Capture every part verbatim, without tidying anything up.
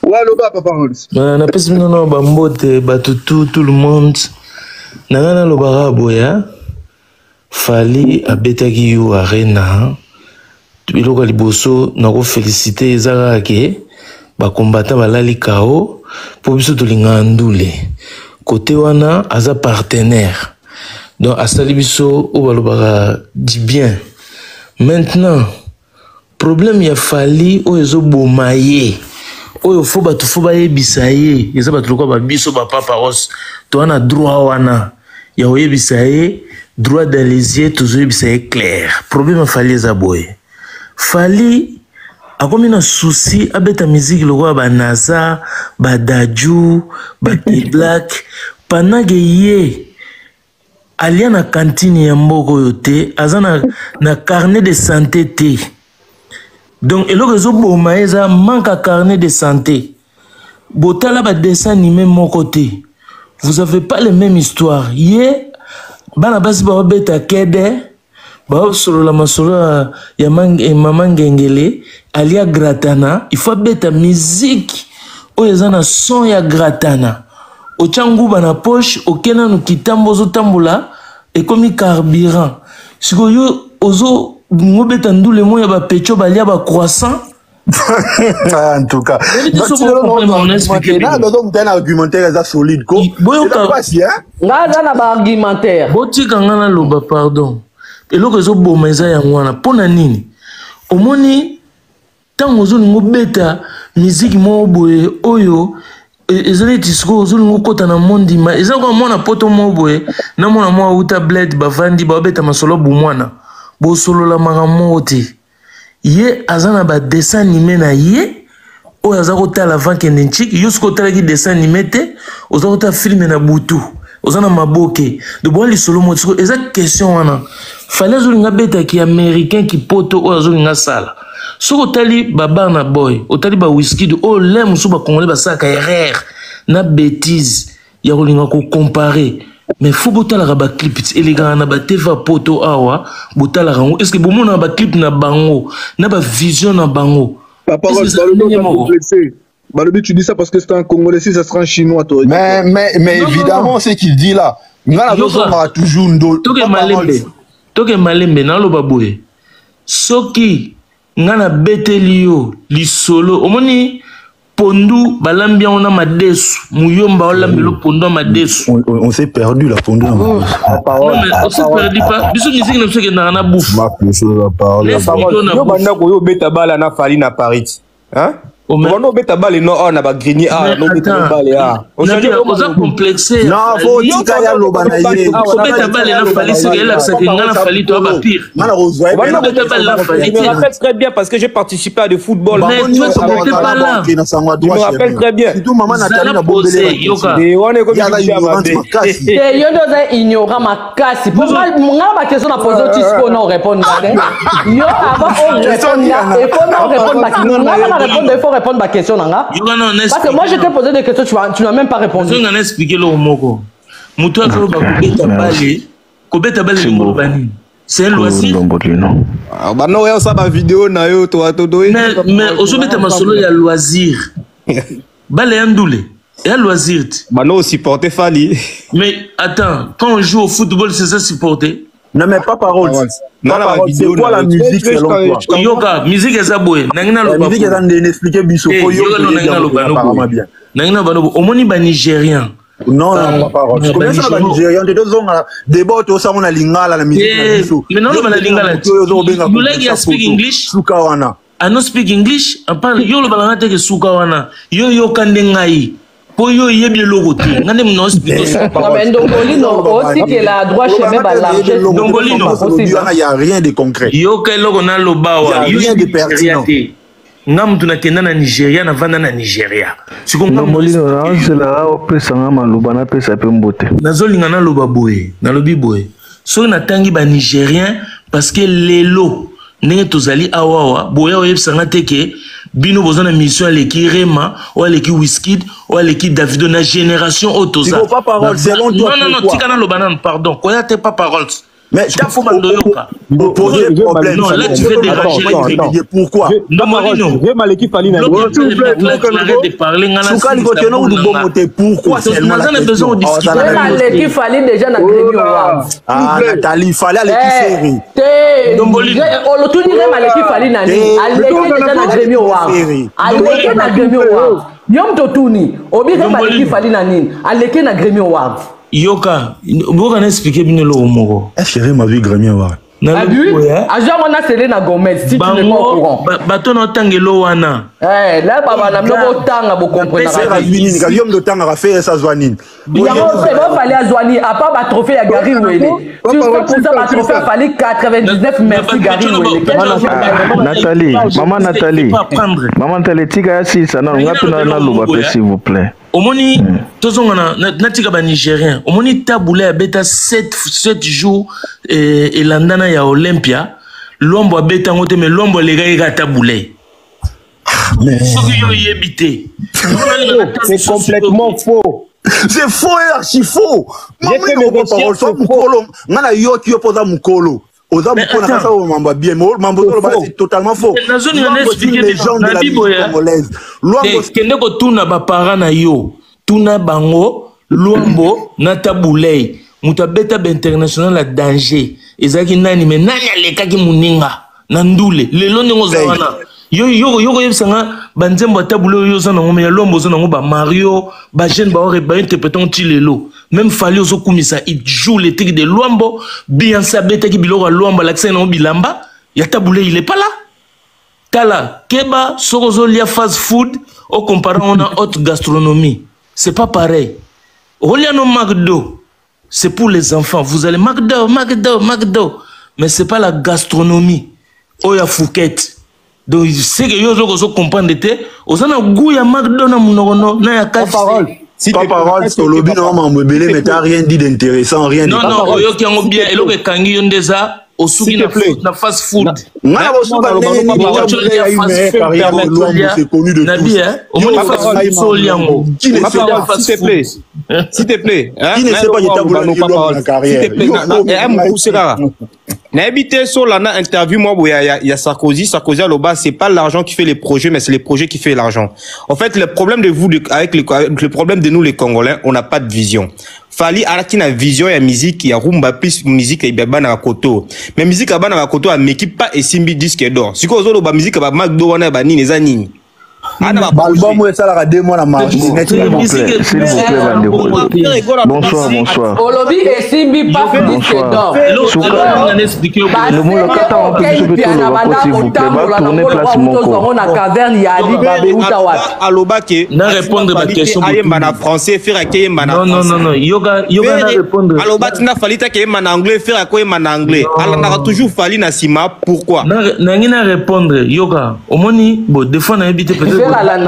Ouais, le bas, papa Rolls. On a pas si non bambote batutu tout le monde. Nangana lo barabo ya. Fali abetaki yo arena. Biloko liboso nako féliciter ezaka ke ba combattant balali kao po biso tolinga ndule. Côté wana aza partenaire. Donc asali biso o balobaka dit bien. Maintenant problème ya Fali o ezo bomaye. Oyo fo batu fo ba yebisa ye eza batu lokwa ba biso ba papa os to ana droit wana ya oyebisa ye droit dans les yeux toujours yebisa ye clair problème Fali eza boye Fali akomi na souci abeta musique lokwa ba Naza ba Daju ba Black pendant que ye alia na cantine ya mboko yote azana na carnet de santé te. Donc, et réseau Bomaeza manque à carnet de santé. Botala ba dessin animé mon côté. Vous n'avez pas les mêmes histoires. Yé, bana basi ba beta kede, ba solo la masolo ya maman gengele, alia gratana. Il faut beta musique. O yazana son ya gratana. O changu bana poche, o kena no kitambo zo tambula, et comme carburant. Siko yo ozo ngobeta ndule moya ba pecho balia ba croissant. En tout cas, donc un argumentaire est solide. Là, là, ba argumentaire. Boti kangana loba pardon. Et lo rezo bomeza ya ngwana pona nini? Omoni tango zo ngobeta musique mo boye oyo ezali disco zo ngokota na mondi ma ezako mona poto mo boye na mona mo uta bled bavandi ba beta masolo bu mwana. Bo solo la maramoti ye azana ba dessin animé na ye o azako tala vanke nchiki yusko tala ki dessin animé te ozako ta film na butu ozana maboke de bon li solo mo tiko eza question wana fallait zo nga beta ki américain ki poto o azo nga sala soko tali baba na boy o tali ba whisky de o lem so ba congolais ba saka erreur na bêtise ya kolinga ko comparer. Mais faut botala ba clip élégant na ba T V poto awa botala rango est-ce que bomo na ba clip na bango na ba vision na bango papa complexé. Balobi tu dis ça parce que c'est un Congolais si ça sera un chinois toi. Mais mais mais non, évidemment non. C'est qu'il dit là. Ngala a toujours ndo. Toke malembe. Toke malembe na lo baboye. Soki ngana betelio li solo omoni Pondu, balambi on a madesu, muyomba on lambelo pondu madesu. On s'est perdu la pondu. Non mais on s'est perdu pas. Bisous musique n'a pas que na bouffe. Ma plus chose à parler. Yo banda ko yo beta bala na Fali na Paris. Hein? On a beta bala no on a ba grigny ah no beta bala ah. On a complexé. Non, faut tika ya lo banaye. On beta bala na Fali c'est elle a ça que ngana Fali toi ba pire. Malheureusement. On beta bala na Fali. Je me rappelle très bien parce que j'ai participé à du football. Mais toi tu n'étais pas là. Je me rappelle très bien. Surtout maman Nathalie na bombele. Et on est comme c'est yo doza ignorant ma casse. Pour moi ngaba question na poser tisco non répondre. Yo avant on répondre et faut non répondre ma question. Ngaba répondre il faut répondre ma question nanga. Parce que moi je t'ai posé des questions tu tu n'as même pas répondu. Je vais expliquer le moko. Muto akolo ba kubeta bale. Kubeta bale ngolo bani. C'est un loisir. Ah bah non ça ba vidéo na yo to to do. Mais mais aujourd'hui ma solo ya loisir. Bale yandoule. Et à loisir. Bah non supporter Fali. Mais attends, quand on joue au football c'est ça supporter. Non mais pas parole. Non la vidéo quoi la musique selon toi. Yoga, musique ezaboué. Nangina lo. La musique est en train d'expliquer biso ko yo. Nangina lo apparemment bien. Nangina banobo. Omoni ba Nigérien. Non, non, pas parole. Comment ça va Nigérien de deux ans débat au ça on a lingala la musique na biso. Mais non ba lingala. You like you speak English? Sukawana. I don't speak English. I parle yo lo balanga te ke sukawana. Yo yo kande ngai. Poyo yebi logo te. Ngane mno speak. Non mais Ndongolino aussi que la droite chemin ba largesse. Ndongolino il y a rien de concret. Yo ke logo na lo bawa. Il y a rien de pertinent. Ngam tuna kenda na Nigeria na vanda na Nigeria. Siko Ndongolino na c'est la opesa ngama loba na pesa pe mbote. Nazolinga na loba boye, na lobi boye. So na tangi ba Nigérien parce que lelo ndenge tozali awawa boya oyebisanga teke bino bozana mission leki Rema ou leki Wizkid ou leki Davido na génération otoza. Il faut pas parole selon toi. Non non non tika na loba nan pardon. Koya te pas parole. Mais tu faut poser problème. Non, là tu fais déranger les gens. Pourquoi? Non, Molino. Je mal équipe Falina. Arrête de parler. Pourquoi c'est on a besoin de discuter. L'équipe Falina déjà na Grémy Award. Ah, Nathalie, fallait à l'équipe série. Molino. On le tourne mal l'équipe Falina. L'équipe déjà na Grémy Award. L'équipe na Grémy Award. Yom Totuni. Obi mal l'équipe Falina nini. L'équipe na Grémy Award. Yoka, vous avez expliqué bien le mot. Est-ce que ma vie Grémy Award? Abu, agent on a Selena Gomez, si tu n'es pas au courant. Baton en tangelo wana. Eh, là, papa, n'a pas autant à vous comprendre. C'est la Zwini, il y a de temps à faire ça Zwani. Il y a un fait, il fallait à Zwani, à part ma trophée à Gary Ouellet. Si vous faites pour ça, ma trophée a fallu quatre-vingt-dix-neuf, merci Gary Ouellet. Nathalie, maman Nathalie, maman Nathalie, tika si ça n'a pas pu n'aller s'il vous plaît. Omoni, tous on a natika ba Nigérien. Omoni taboulé à bêta sept sept jours et landana ya Olympia. L'ombo a bêta ngote mais l'ombo les gars il taboulé. Mais c'est complètement faux. C'est faux et archi faux. Maman il pas parole ça mukolo. Ngana yo qui opposa mukolo. Oza mukolo na ça mamba bien mambo c'est totalement faux. La zone on expliqué les gens de la Bible congolaise. L'ombo kende ko tuna ba parents na yo. Tuna bango l'ombo na taboulé. Mutabeta ba international la danger. Ezaki nani mais nani aleka ki muninga. Nandule lelo ndongo zawana. Yo yo yo yo sanga banzembo tabulo yo sana ngome ya lombo sana ngoba Mario ba jeune ba ore ba interprétant tilelo même fallait oso kumisa il joue les trucs de Luambo bien sabeta ki biloko Luambo l'accent na bilamba ya tabulo il est pas là tala keba sokozo lia fast food au comparant on a haute gastronomie c'est pas pareil Roliano McDo c'est pour les enfants vous allez McDo McDo McDo mais c'est pas la gastronomie oya Fouquet. Donc c'est que yo zo comprendre té ozana goût ya McDonald's munono na ya K F C. Si pas parole sur lobby non mais belé mais t'as rien dit d'intéressant rien dit. Non non yo ki ngo bien elo ke kangi yo ndeza osuki na na fast food. Ngala boso ba c'est connu de tous. Au moins fast food so liango. Qui ne sait pas s'il te plaît. S'il te plaît, qui ne sait pas y tabula la carrière. S'il te plaît, na mo kusera. Na habité sur la interview moi il y a, y a Sarkozy Sarkozy à l'Oba c'est pas l'argent qui fait les projets mais c'est les projets qui fait l'argent. En fait le problème de vous de, avec, le, avec le problème de nous les Congolais on n'a pas de vision. Fali alaki na vision ya musique ya rumba plus musique ya bana koto. Mais musique ya bana koto a m'équipe pas et simbi disque d'or. Si ko zo ba musique ba McDo wana ba nini za nini. Ana ba album ou ça la deux mois la marche. S'il vous plaît, bonsoir, bonsoir. Olobi et Simbi pas disque d'or. Le mot le kata on peut se s'il vous plaît, va tourner place Moko. On a caverne ya Ali Babé Outawat. Alobake na répondre à ma question. Ayemba français faire akayemba na. Non non non non, yoga yoga na répondre. Alobati na falita akayemba na anglais faire akayemba na anglais. Alors on a toujours fallu na sima pourquoi? Na na ngina répondre yoga. Omoni bo des fois na habité peut-être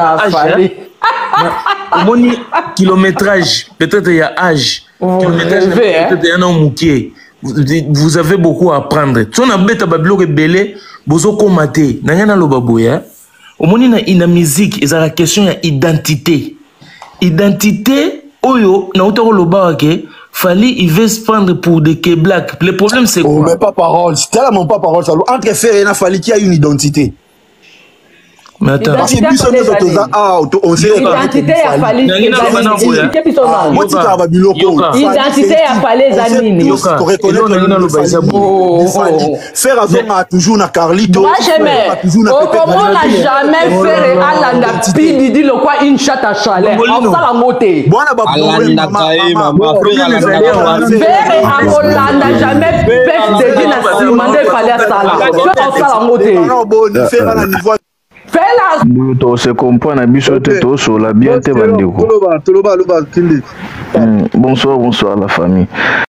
Omoni kilométrage peut-être il y a âge. Kilométrage peut-être il y a un moukier. Vous avez beaucoup à apprendre. Si on a bête à bablo rebelle, bozo komate. Nangana lo baboya. Omoni na ina musique, et la question ya identité. Identité oyo na utako lo bawake. Fali il veut se prendre pour des K-Black. Le problème c'est quoi? Oh mais pas parole. C'est tellement pas parole ça. Entre faire et na Fali qui a une identité. Mais attends, identité à Fali. Identité à Fali Zanini. Faire à toujours na Carlito. Moi jamais. Comment on n'a jamais fait à la Pidi dit le quoi une chatte à chalet. On s'en a moté. Faire à Hollande n'a jamais fait de dire na Simandé fallait ça là. On s'en a moté. To se comprend na biso te to so la bien te bandeko. Bonsoir bonsoir la famille.